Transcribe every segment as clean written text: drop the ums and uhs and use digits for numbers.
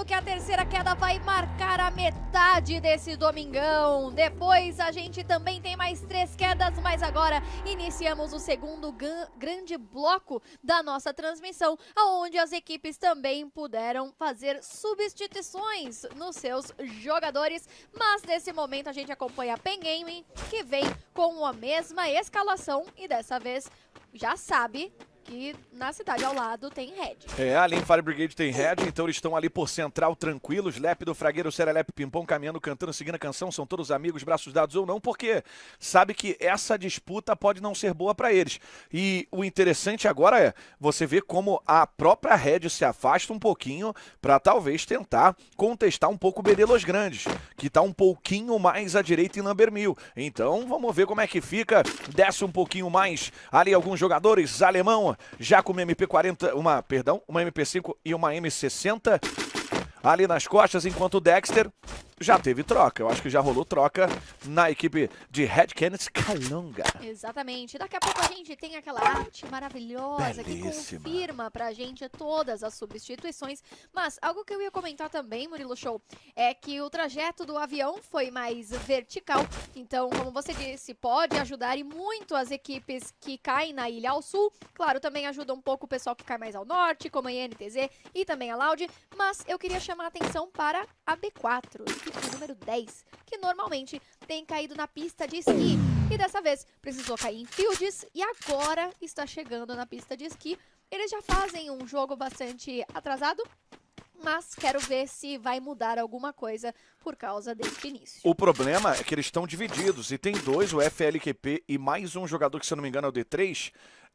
porque a terceira queda vai marcar a metade desse domingão. Depois a gente também tem mais 3 quedas, mas agora iniciamos o segundo grande bloco da nossa transmissão, onde as equipes também puderam fazer substituições nos seus jogadores, mas nesse momento a gente acompanha a PEN Gaming, que vem com a mesma escalação e dessa vez já sabe que na cidade ao lado tem Red. Ali em Fire Brigade tem Red, então eles estão ali por central, tranquilos. Lépido, Fragueiro, Serelepe, Pimpão, caminhando, cantando, seguindo a canção. São todos amigos, braços dados ou não, porque sabe que essa disputa pode não ser boa para eles. E o interessante agora é você ver como a própria Red se afasta um pouquinho para talvez tentar contestar um pouco o BD Los Grandes, que está um pouquinho mais à direita em Lambermil. Então vamos ver como é que fica. Desce um pouquinho mais ali alguns jogadores. Alemão já com uma MP40, uma MP5 e uma M60 ali nas costas, enquanto o Dexter já teve troca. Eu acho que já rolou troca na equipe de Red Canids Calunga. Exatamente. Daqui a pouco a gente tem aquela arte maravilhosa belíssima, que confirma pra gente todas as substituições. Mas algo que eu ia comentar também, Murilo Show, é que o trajeto do avião foi mais vertical. Então, como você disse, pode ajudar e muito as equipes que caem na ilha ao sul. Claro, também ajuda um pouco o pessoal que cai mais ao norte, como a INTZ e também a Loud. Mas eu queria chamar a atenção para a B4, número 10, que normalmente tem caído na pista de esqui. E dessa vez precisou cair em fields e agora está chegando na pista de esqui. Eles já fazem um jogo bastante atrasado, mas quero ver se vai mudar alguma coisa por causa desse início. O problema é que eles estão divididos e tem 2, o FLQP e mais um jogador que, se eu não me engano, é o D3.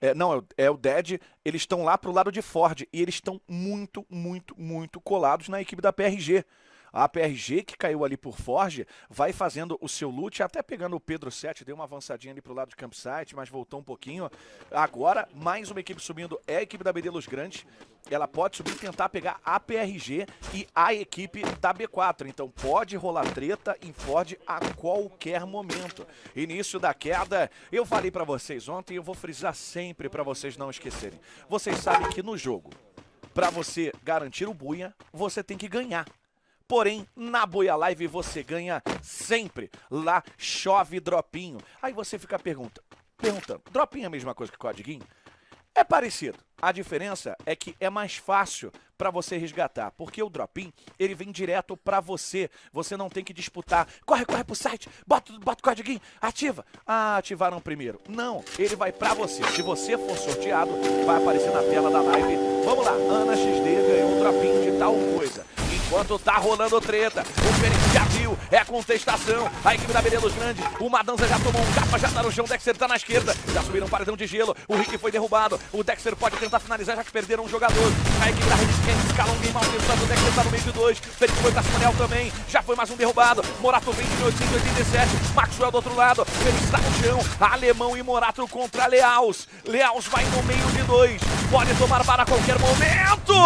É o Dead. Eles estão lá pro lado de Ford e eles estão muito, muito, muito colados na equipe da PRG. A PRG, que caiu ali por Forge, vai fazendo o seu loot, até pegando o Pedro 7, deu uma avançadinha ali pro lado de Campsite, mas voltou um pouquinho. Agora, mais uma equipe subindo, é a equipe da BD Los Grandes. Ela pode subir e tentar pegar a PRG e a equipe da B4. Então pode rolar treta em Ford a qualquer momento. Início da queda, eu falei pra vocês ontem, eu vou frisar sempre pra vocês não esquecerem. Vocês sabem que no jogo, pra você garantir o buia, você tem que ganhar. Porém, na Boia Live você ganha sempre. Lá chove dropinho. Aí você fica perguntando, dropinho é a mesma coisa que codiguinho? É parecido. A diferença é que é mais fácil para você resgatar, porque o dropin, ele vem direto para você. Você não tem que disputar. Corre pro site, bota o codiguinho, ativa. Ah, ativaram primeiro. Não, ele vai para você. Se você for sorteado, vai aparecer na tela da live. Vamos lá, Ana XD ganhou um dropin de tal coisa. Enquanto tá rolando treta, o Fênix já viu, é contestação. A equipe da BD Los Grandes, o Madanza já tomou um capa, já tá no chão, o Dexter tá na esquerda. Já subiram um paredão de gelo, o Rick foi derrubado. O Dexter pode tentar finalizar, já que perderam um jogador. A equipe da Red Canids Calunga em mal tentando, o Dexter tá no meio de 2. Fênix foi pra Simonel também, já foi mais um derrubado. Morato vem de 887, Maxwell do outro lado. Fênix tá no chão, Alemão e Morato contra Leaus. Leaus vai no meio de 2, pode tomar para a qualquer momento.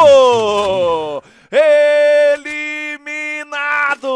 Eliminado!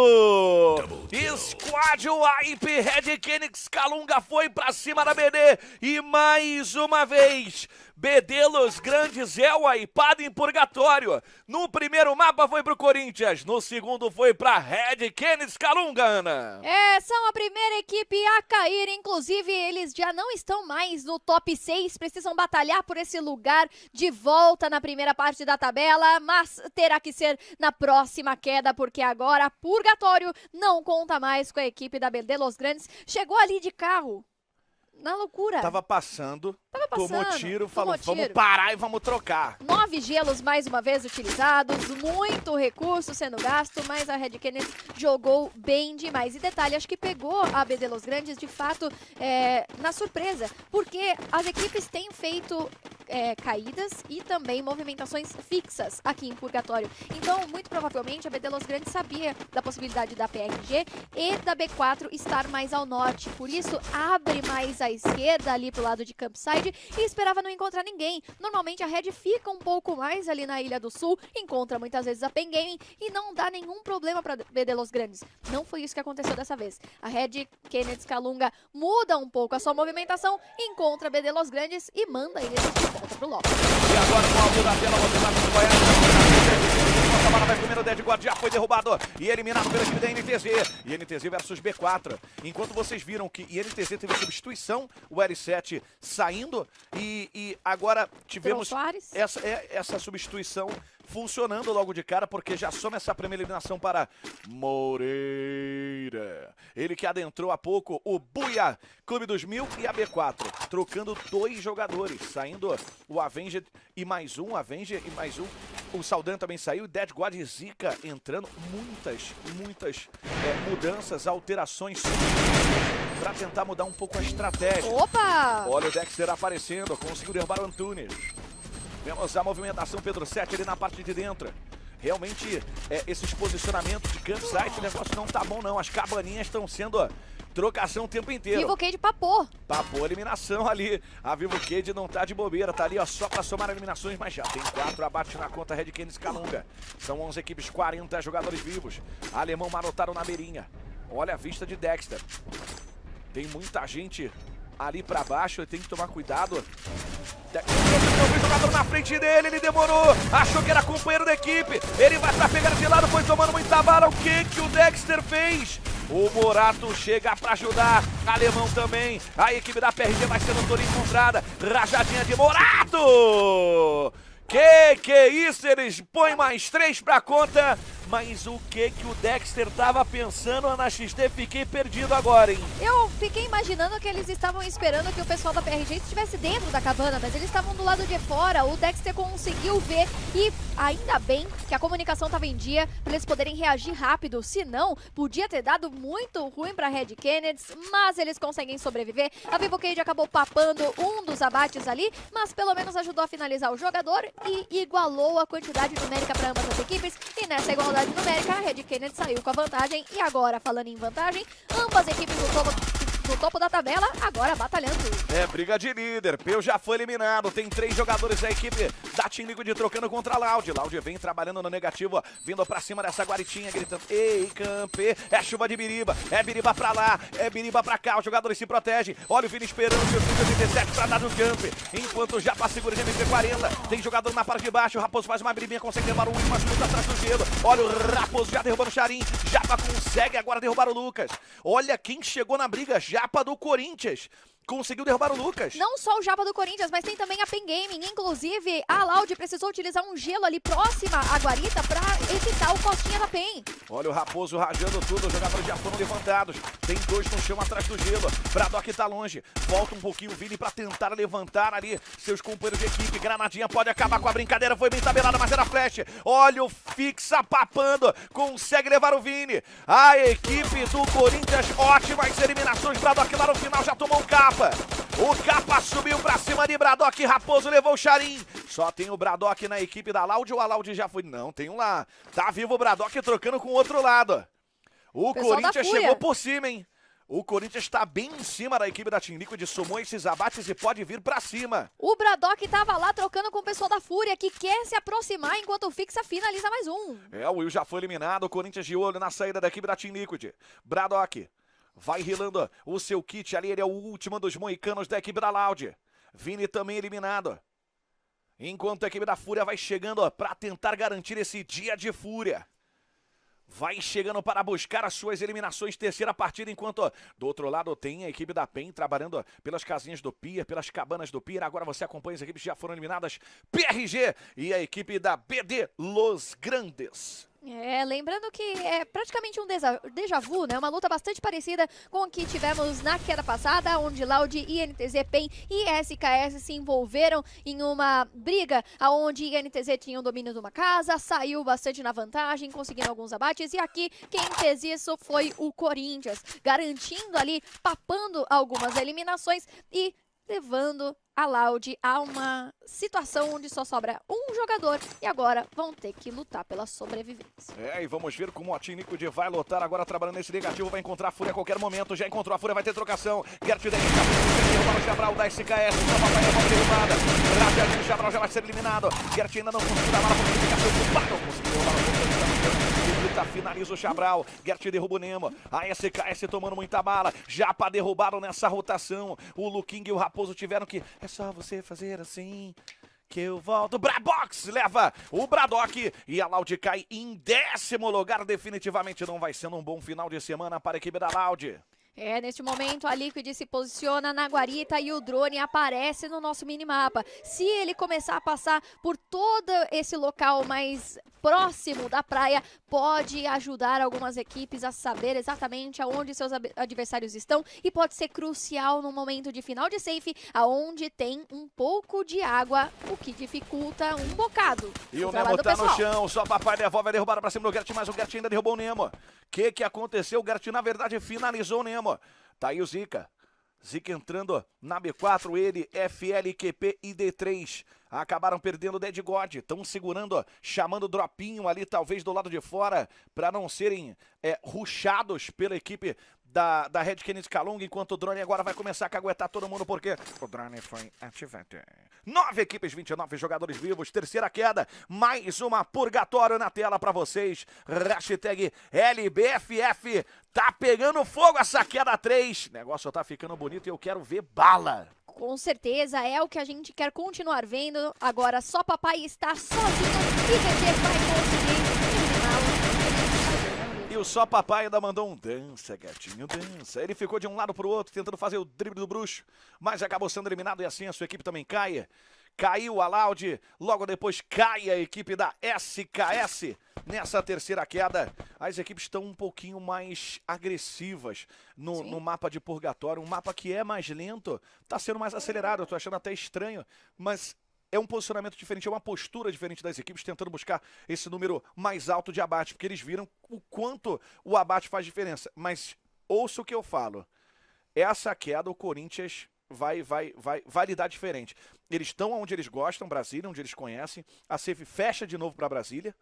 Squad Wipe, Red Canids Calunga foi pra cima da BD e mais uma vez BD Los Grandes é o wipeado em purgatório. No primeiro mapa foi pro Corinthians, no segundo foi pra Red Canids Calunga, Ana. São a primeira equipe a cair, inclusive eles já não estão mais no top 6, precisam batalhar por esse lugar de volta na primeira parte da tabela, mas terá que ser na próxima queda, porque agora purgatório não conta mais com a equipe da BD Los Grandes. Chegou ali de carro, na loucura. Tava passando, tomou tiro, falou, vamos parar e vamos trocar. 9 gelos mais uma vez utilizados, muito recurso sendo gasto, mas a Red Canids jogou bem demais. E detalhe, acho que pegou a BD Los Grandes de fato na surpresa, porque as equipes têm feito caídas e também movimentações fixas aqui em Purgatório. Então, muito provavelmente, a BD Los Grandes sabia da possibilidade da PRG e da B4 estar mais ao norte. Por isso, abre mais à esquerda ali pro lado de Campside e esperava não encontrar ninguém. Normalmente, a Red fica um pouco mais ali na Ilha do Sul, encontra muitas vezes a PEN Gaming e não dá nenhum problema para BD Los Grandes. Não foi isso que aconteceu dessa vez. A Red Canids Calunga muda um pouco a sua movimentação, encontra a BD Los Grandes e manda eles de volta pro logo. E agora, no alto da tela, você vai acompanhar bala vai comendo, o Dead God já foi derrubado e eliminado pela equipe da INTZ. E NTZ versus B4. Enquanto vocês viram que INTZ teve substituição, o L7 saindo e agora tivemos essa substituição funcionando logo de cara, porque já soma essa primeira eliminação para Moreira. Ele que adentrou há pouco o Buia Clube dos Mil e a B4, trocando 2 jogadores, saindo o Avenger e mais um, o Saldan também saiu, Dead God e Zika entrando, muitas mudanças, alterações para tentar mudar um pouco a estratégia. Opa! Olha o Dexter aparecendo, conseguiu derrubar o Antunes. Vemos a movimentação Pedro 7 ali na parte de dentro. Realmente, esses posicionamentos de campsite, o negócio não tá bom não. As cabaninhas estão sendo trocação o tempo inteiro. Vivo Cade papou. Papou a eliminação ali. A Vivo Cade não tá de bobeira, tá ali ó, só pra somar eliminações, mas já tem 4 abates na conta Red Canids Calunga. São 11 equipes, 40 jogadores vivos. Alemão marotado na beirinha. Olha a vista de Dexter. Tem muita gente ali pra baixo, tem que tomar cuidado. O jogador na frente dele, ele demorou, achou que era companheiro da equipe, ele vai pra pegar de lado, foi tomando muita bala. O que o Dexter fez? O Morato chega pra ajudar, Alemão também, a equipe da PRG vai sendo toda encontrada, rajadinha de Morato! Que é isso? Eles põem mais 3 pra conta. Mas o que o Dexter tava pensando na XT? Fiquei perdido agora, hein? Eu fiquei imaginando que eles estavam esperando que o pessoal da PRG estivesse dentro da cabana, mas eles estavam do lado de fora. O Dexter conseguiu ver e ainda bem que a comunicação estava em dia para eles poderem reagir rápido. Senão, podia ter dado muito ruim para Red Canids, mas eles conseguem sobreviver. A Vivo Cade acabou papando um dos abates ali, mas pelo menos ajudou a finalizar o jogador e igualou a quantidade numérica para ambas as equipes. E nessa igualdade numérica, a Red Canids saiu com a vantagem. E agora, falando em vantagem, ambas equipes no topo da tabela, agora batalhando. É, briga de líder. Peu já foi eliminado. Tem 3 jogadores da equipe da Team Liquid trocando contra a Loud. Loud vem trabalhando no negativo, vindo pra cima dessa guaritinha, gritando: ei, campe, é chuva de biriba. É biriba pra lá, é biriba pra cá. Os jogadores se protegem. Olha o Vini esperando o seu 37 pra dar no camp. Enquanto o Japa segura de MP40. Tem jogador na parte de baixo. O Raposo faz uma biribinha, consegue levar um mas luta atrás do gelo. Olha o Raposo já derrubando o Charim. Japa consegue agora derrubar o Lucas. Olha quem chegou na briga. Japa do Corinthians. Conseguiu derrubar o Lucas. Não só o Japa do Corinthians, mas tem também a Pen Gaming. Inclusive, a Loud precisou utilizar um gelo ali próxima à guarita pra evitar o costinha da Pen. Olha o Raposo rajando tudo, os jogadores já foram levantados. Tem 2 no chão atrás do gelo. Braddock tá longe. Volta um pouquinho o Vini pra tentar levantar ali seus companheiros de equipe. Granadinha pode acabar com a brincadeira. Foi bem tabelada, mas era flash. Olha o Fixa papando. Consegue levar o Vini. A equipe do Corinthians, ótimas eliminações. Braddock lá no final já tomou um capa. O Capa subiu pra cima de Braddock. Raposo levou o Charim. Só tem o Braddock na equipe da Loud ou a Loud já foi? Não, tem um lá. Tá vivo o Braddock trocando com o outro lado. O Corinthians chegou por cima, hein? O Corinthians tá bem em cima da equipe da Team Liquid, somou esses abates e pode vir pra cima. O Braddock tava lá trocando com o pessoal da Fúria, que quer se aproximar enquanto o Fixa finaliza mais um. É, o Will já foi eliminado, o Corinthians de olho na saída da equipe da Team Liquid. Braddock vai rilando o seu kit ali, ele é o último dos moicanos da equipe da Loud. Vini também eliminado. Enquanto a equipe da Fúria vai chegando para tentar garantir esse dia de fúria. Vai chegando para buscar as suas eliminações, terceira partida, enquanto do outro lado tem a equipe da PEN trabalhando pelas casinhas do Pier, pelas cabanas do Pier. Agora você acompanha as equipes que já foram eliminadas, PRG e a equipe da BD Los Grandes. Lembrando que é praticamente um déjà vu, né? Uma luta bastante parecida com o que tivemos na queda passada, onde Loud, INTZ, PEN e SKS se envolveram em uma briga onde INTZ tinha o domínio de uma casa, saiu bastante na vantagem, conseguindo alguns abates, e aqui quem fez isso foi o Corinthians, garantindo ali, papando algumas eliminações e levando a Loud a uma situação onde só sobra um jogador e agora vão ter que lutar pela sobrevivência. E vamos ver como a Team Liquid vai lutar agora trabalhando nesse negativo, vai encontrar a Fúria a qualquer momento, já encontrou a Fúria, vai ter trocação. Gert daí, derrubar o Chabral da SKS, vai levar derrubada. Rápido, o Chabral já vai ser eliminado. Gert ainda não conseguiu dar bala porque fica preocupado, não conseguiu derrubar o finaliza o Chabral, Gert derruba o Nemo, a SKS tomando muita bala, Japa derrubaram nessa rotação, o Luking e o Raposo tiveram que, é só você fazer assim, que eu volto. Brabox leva o Braddock e a Loud cai em 10º lugar. Definitivamente não vai sendo um bom final de semana para a equipe da Loud. Neste momento a Liquid se posiciona na guarita e o drone aparece no nosso minimapa. Se ele começar a passar por todo esse local mais próximo da praia, pode ajudar algumas equipes a saber exatamente aonde seus adversários estão e pode ser crucial no momento de final de safe, aonde tem um pouco de água, o que dificulta um bocado. E o Nemo tá no chão, só papai devolve a derrubada pra cima do Gert, mas o Gert ainda derrubou o Nemo. Que aconteceu? O Gert, na verdade, finalizou o Nemo. Tá aí o Zika. Zika entrando na B4, ele, FLQP e D3. Acabaram perdendo o Dead God. Estão segurando, chamando o dropinho ali, talvez do lado de fora, para não serem rushados pela equipe da Red Kennedy Kalunga, enquanto o drone agora vai começar a caguetar todo mundo, porque o drone foi ativado. 9 equipes, 29 jogadores vivos, terceira queda, mais uma purgatório na tela pra vocês. Hashtag LBFF, tá pegando fogo essa queda 3. O negócio tá ficando bonito e eu quero ver bala. Com certeza, é o que a gente quer continuar vendo. Agora só papai está sozinho e VT vai conseguir eliminá-lo. E o só papai ainda mandou um dança, gatinho, dança. Ele ficou de um lado pro outro, tentando fazer o drible do bruxo, mas acabou sendo eliminado e assim a sua equipe também cai. Caiu a Loud, logo depois cai a equipe da SKS. Nessa terceira queda, as equipes estão um pouquinho mais agressivas no mapa de purgatório. Um mapa que é mais lento, tá sendo mais acelerado, eu tô achando até estranho, mas é um posicionamento diferente, é uma postura diferente das equipes, tentando buscar esse número mais alto de abate, porque eles viram o quanto o abate faz diferença. Mas ouça o que eu falo, essa queda o Corinthians vai lidar diferente. Eles estão onde eles gostam, Brasília, onde eles conhecem, a safe fecha de novo para Brasília,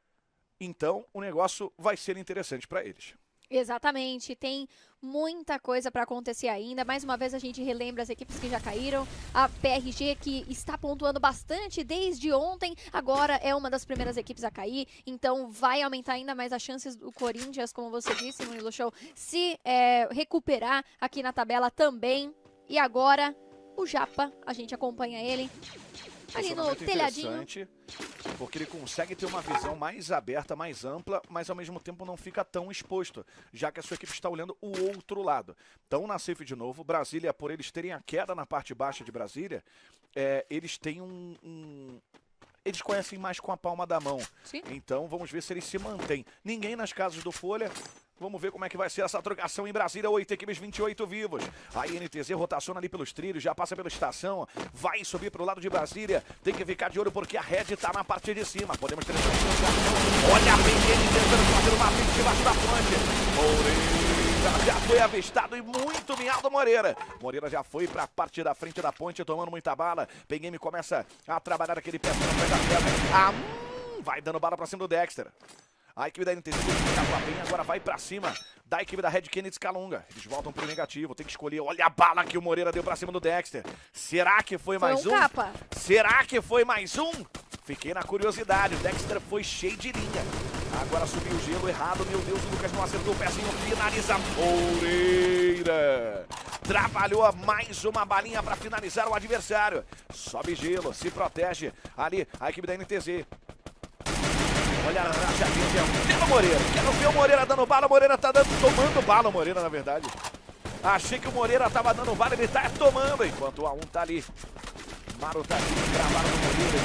então o negócio vai ser interessante para eles. Exatamente, tem muita coisa para acontecer ainda. Mais uma vez a gente relembra as equipes que já caíram. A PRG, que está pontuando bastante desde ontem, agora é uma das primeiras equipes a cair. Então vai aumentar ainda mais as chances do Corinthians, como você disse, Murilo Show, se recuperar aqui na tabela também. E agora o Japa, a gente acompanha ele ali no telhadinho. Porque ele consegue ter uma visão mais aberta, mais ampla, mas ao mesmo tempo não fica tão exposto, já que a sua equipe está olhando o outro lado. Então na safe de novo, Brasília, por eles terem a queda na parte baixa de Brasília, eles têm eles conhecem mais com a palma da mão. Sim. Então vamos ver se eles se mantêm. Ninguém nas casas do Folha. Vamos ver como é que vai ser essa trocação em Brasília. 8 equipes, 28 vivos. A INTZ rotaciona ali pelos trilhos, já passa pela estação. Vai subir pro lado de Brasília. Tem que ficar de olho porque a Red tá na parte de cima. Podemos ter... Olha a PNN tentando fazer uma frente debaixo da ponte. Moreira já foi avistado e muito miado Moreira. Moreira já foi pra parte da frente da ponte, tomando muita bala. Pengame começa a trabalhar aquele pé na frente da pedra. Vai dando bala pra cima do Dexter. A equipe da NTZ agora vai pra cima da equipe da Red Kennedy Kalunga. Eles voltam pro negativo, tem que escolher. Olha a bala que o Moreira deu pra cima do Dexter. Será que foi mais um? Capa. Será que foi mais um? Fiquei na curiosidade, o Dexter foi cheio de linha. Agora subiu o gelo errado, meu Deus, o Lucas não acertou o pezinho, finaliza Moreira. Trabalhou mais uma balinha pra finalizar o adversário. Sobe gelo, se protege ali a equipe da NTZ. Olha a rachadinha pelo Moreira. Quero ver o Moreira dando bala. O Moreira tá tomando bala, o Moreira, na verdade. Achei que o Moreira tava dando bala, ele tá tomando. Enquanto o A1 tá ali. Maru tá ali, travado no Moreira.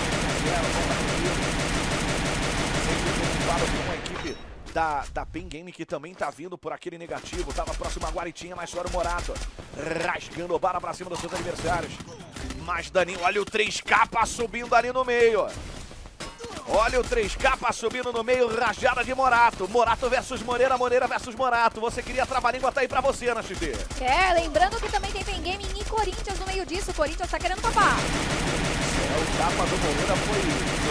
Sempre preocupado com a equipe da Pen Game, que também tá vindo por aquele negativo. Tava próximo a Guaritinha, mas só o Morato. Rasgando bala pra cima dos seus adversários. Mais daninho. Olha o 3K subindo ali no meio. Olha o 3K subindo no meio, rajada de Morato. Morato versus Moreira, Moreira versus Morato. Você queria trabalhinho, tá aí pra você, na XD. Lembrando que também tem Pen Gaming e Corinthians no meio disso. O Corinthians tá querendo papar. O capa do Moreira foi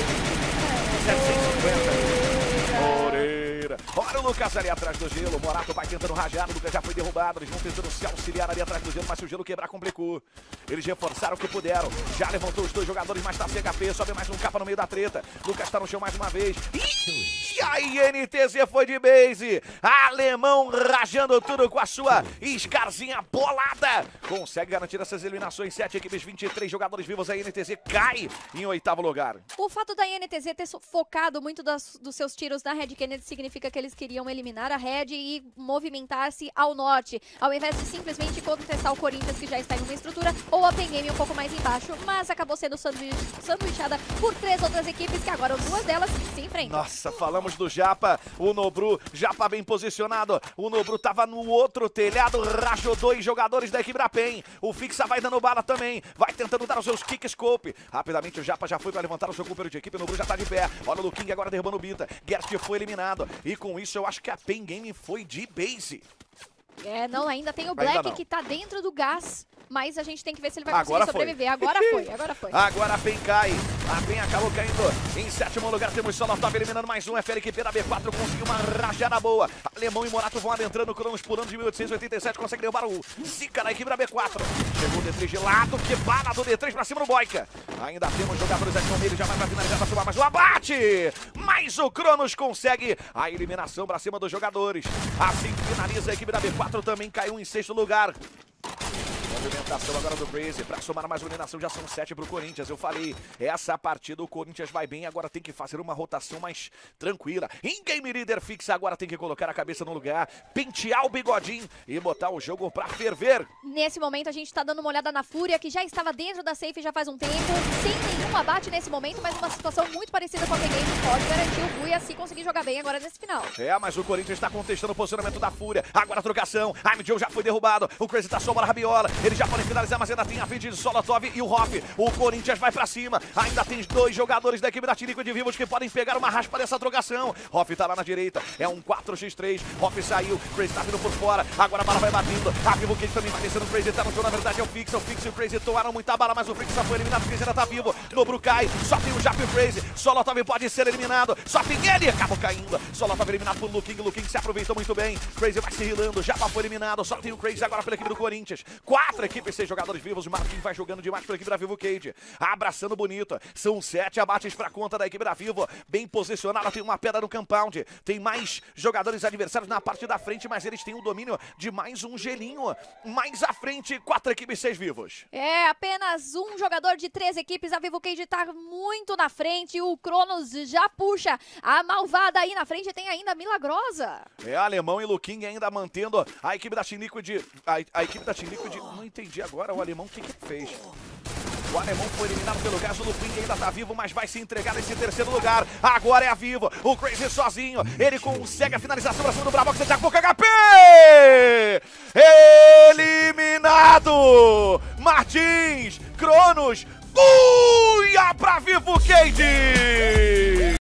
750. Moreira. Olha o Lucas ali atrás do gelo. Morato vai tentando rajar. O Lucas já foi derrubado. Eles vão tentando se auxiliar ali atrás do gelo, mas se o gelo quebrar, complicou. Eles reforçaram o que puderam. Já levantou os dois jogadores, mas tá sem HP. Sobe mais um capa no meio da treta. Lucas tá no chão mais uma vez. Ih! E aí, NTZ foi de base. Alemão rajando tudo com a sua Scarzinha bolada. Consegue garantir essas eliminações. 7 equipes, 23 jogadores vivos. A NTZ cai em 8º lugar. O fato da NTZ ter focado muito dos seus tiros na Red Kennedy significa que eles queriam eliminar a Red e movimentar-se ao norte, ao invés de simplesmente contestar o Corinthians, que já está em uma estrutura, ou a Pen Game um pouco mais embaixo, mas acabou sendo sanduichada por 3 outras equipes, que agora 2 delas se enfrentam. Nossa, falamos do Japa, o Nobru, Japa bem posicionado, o Nobru tava no outro telhado, rachou 2 jogadores da equipe da PEN, o Fixa vai dando bala também, vai tentando dar os seus kick scope, rapidamente o Japa já foi para levantar o seu companheiro de equipe, o Nobru já tá de pé, olha o Luking agora derrubando o Bita, Gerst foi eliminado, e com isso eu acho que a PEN Game foi de base. Não, ainda tem o Black que tá dentro do gás, mas a gente tem que ver se ele vai conseguir sobreviver. Agora foi. Agora a PEN cai. A PEN acabou caindo em 7º lugar. Temos Solotov eliminando mais um. FLQP da B4 conseguiu uma rajada boa. Alemão e Morato vão adentrando. Cronos pulando de 1887. Consegue derrubar o Zika na equipe da B4. Chegou o D3 de lado. Que bala do D3 pra cima do Boica. Ainda temos jogadores aqui no meio. Já vai pra finalizar, pra somar mais um abate. Mas o Cronos consegue a eliminação pra cima dos jogadores. Assim finaliza a equipe da B4. Também caiu em 6º lugar. Movimentação agora do Crazy para somar mais uma eliminação, já são 7 pro Corinthians. Eu falei, essa partida o Corinthians vai bem, agora tem que fazer uma rotação mais tranquila. Em Game Leader Fixa agora tem que colocar a cabeça no lugar, pentear o bigodinho e botar o jogo pra ferver. Nesse momento a gente tá dando uma olhada na Fúria, que já estava dentro da safe já faz um tempo, sem nenhum abate nesse momento, mas uma situação muito parecida com a P-Game, pode garantir o Buia se conseguir jogar bem agora nesse final. Mas o Corinthians está contestando o posicionamento da Fúria, agora a trocação, a Joe já foi derrubado, o Crazy tá só bola rabiola, eles já podem finalizar, mas ainda tem a frente de Solotov e o Hoff. O Corinthians vai pra cima. Ainda tem 2 jogadores da equipe da Tirico de Vivos que podem pegar uma raspa dessa trocação. Hoff tá lá na direita. É um 4x3. Hoff saiu. Crazy tá vindo por fora. Agora a bala vai batendo. A Vivo Cage também vai descendo. O Crazy tá no chão. Na verdade é o Fixa. O Fixa e o Crazy tomaram muita bala, mas o Fixa foi eliminado. O Crazy ainda tá vivo. Nobru cai. Só tem o Jap e o Crazy. Solotov pode ser eliminado. Só tem ele. Acabou caindo. Solotov eliminado por Luking. Luking se aproveitou muito bem. Crazy vai se rilando. Japa foi eliminado. Só tem o Crazy agora pela equipe do Corinthians. 4 equipes, 6 jogadores vivos. O Marquinhos vai jogando demais pela equipe da Vivo Cage. Abraçando bonito. São 7 abates pra conta da equipe da Vivo. Bem posicionada. Tem uma pedra no compound. Tem mais jogadores adversários na parte da frente, mas eles têm o domínio de mais um gelinho. Mais à frente, 4 equipes, 6 vivos. Apenas um jogador de 3 equipes. A Vivo Cage tá muito na frente. O Cronos já puxa a malvada aí na frente. Tem ainda a Milagrosa. Alemão e Luking ainda mantendo a equipe da Team Liquid. A equipe da Team Liquid, não entendi agora o Alemão o que fez. O Alemão foi eliminado pelo caso do Luking, ainda tá vivo, mas vai se entregar nesse 3º lugar. Agora é a Vivo, o Crazy sozinho, ele consegue a finalização pra cima do Bravox, ele tá com pouco HP! Eliminado! Martins, Cronos, Buia pra Vivo Cage!